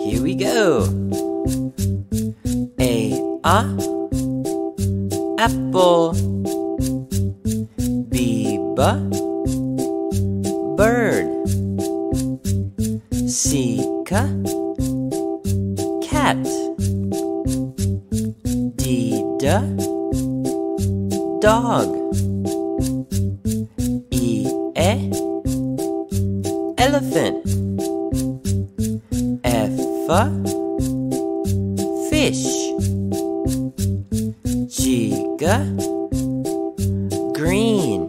Here we go. A apple. B bird. C cat. D dog. E elephant. F fish. G green.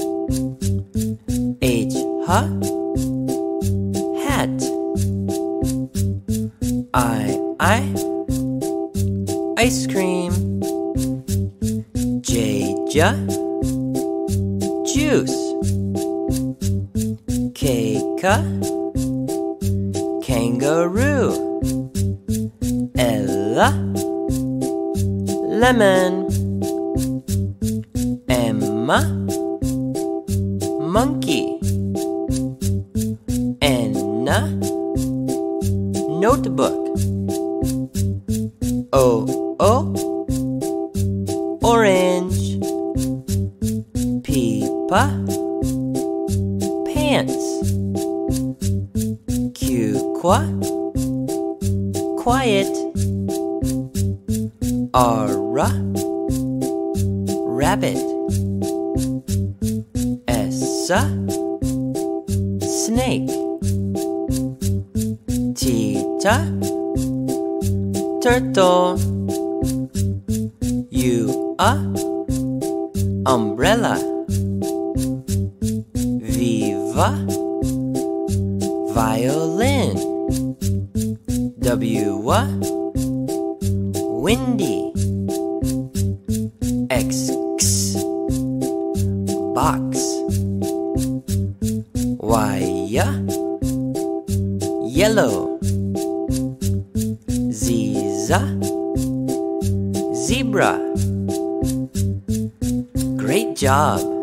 H hat. I ice cream. J juice. K kangaroo. L lemon. M monkey. N notebook. O orange. P pants. Q quiet. R rabbit. S snake. T turtle. U umbrella. V violin. W windy. X box. Y yellow. Z zebra. Great job!